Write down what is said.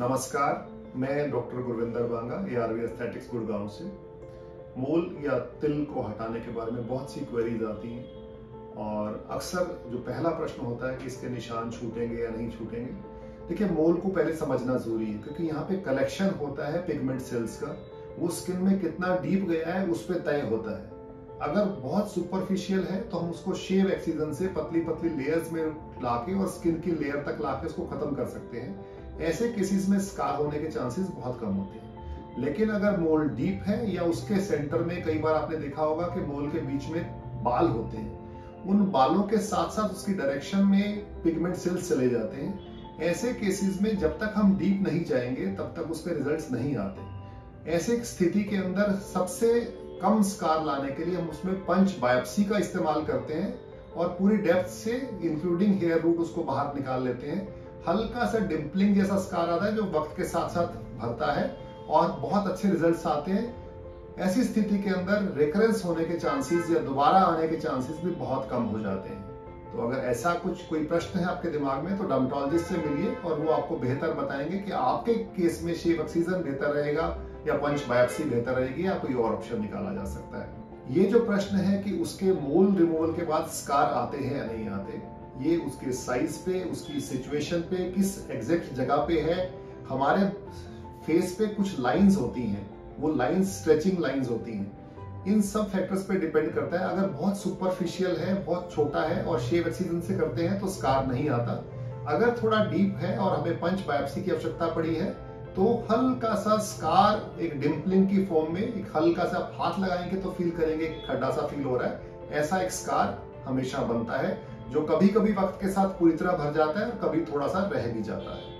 नमस्कार, मैं doctor Gurvinder Banga, ARV aesthetics Gurgaon से। मोल या तिल को हटाने के बारे में बहुत सी क्वेरीज आती हैं और अक्सर जो पहला प्रश्न होता है कि इसके निशान छूटेंगे या नहीं छूटेंगे। देखिए, मोल को पहले समझना जरूरी है क्योंकि यहाँ पे कलेक्शन होता है पिगमेंट सेल्स का। वो स्किन में कितना डीप गया है उस पर तय होता है। अगर बहुत सुपरफिशियल है तो हम उसको शेव एक्सीजन से पतली पतली लेयर्स में लाके और स्किन की लेयर तक लाके उसको खत्म कर सकते हैं। ऐसे केसेस में स्कार होने के चांसेस बहुत कम होते हैं। लेकिन अगर मोल डीप है या उसके सेंटर में, कई बार आपने देखा होगा कि मोल के बीच में बाल होते हैं, उन बालों के साथ साथ उसकी डायरेक्शन में पिगमेंट सेल्स चले जाते हैं। ऐसे केसेस में जब तक हम डीप नहीं जाएंगे तब तक उसके रिजल्ट्स नहीं आते। ऐसे स्थिति के अंदर सबसे कम स्कार लाने के लिए हम उसमें पंच बायोप्सी का इस्तेमाल करते हैं और पूरी डेप्थ से इंक्लूडिंग हेयर रूट उसको बाहर निकाल लेते हैं। हल्का सा डिम्पलिंग जैसा स्कार आता है जो वक्त के साथ साथ भरता है और बहुत अच्छे रिजल्ट्स आते हैं। ऐसी स्थिति के अंदर रिकरेंस होने के चांसेस या दोबारा आने के चांसेस भी बहुत कम हो जाते हैं। तो अगर ऐसा कोई प्रश्न है आपके दिमाग में तो डर्मेटोलॉजिस्ट से मिलिए और वो आपको बेहतर बताएंगे कि आपके केस में शेव एक्सीजन बेहतर रहेगा या पंच बायोप्सी बेहतर रहेगी या कोई और ऑप्शन निकाला जा सकता है। ये जो प्रश्न है कि उसके मोल रिमूवल के बाद स्कार आते हैं या नहीं आते, ये उसके साइज पे, उसकी सिचुएशन पे, किस एग्जैक्ट जगह पे है। हमारे फेस पे कुछ लाइंस होती हैं, वो लाइंस स्ट्रेचिंग लाइंस होती हैं। इन सब फैक्टर्स पे डिपेंड करता है। अगर बहुत सुपरफिशियल है, बहुत छोटा है और शेव एक्सीजन से करते हैं तो स्कार नहीं आता। अगर थोड़ा डीप है और हमें पंच बायोप्सी की आवश्यकता पड़ी है तो हल्का सा स्कार एक डिम्पलिंग की फॉर्म में, एक हल्का सा आप हाथ लगाएंगे तो फील करेंगे खड्डा सा फील हो रहा है। ऐसा एक स्कार हमेशा बनता है जो कभी कभी वक्त के साथ पूरी तरह भर जाता है और कभी थोड़ा सा रह भी जाता है।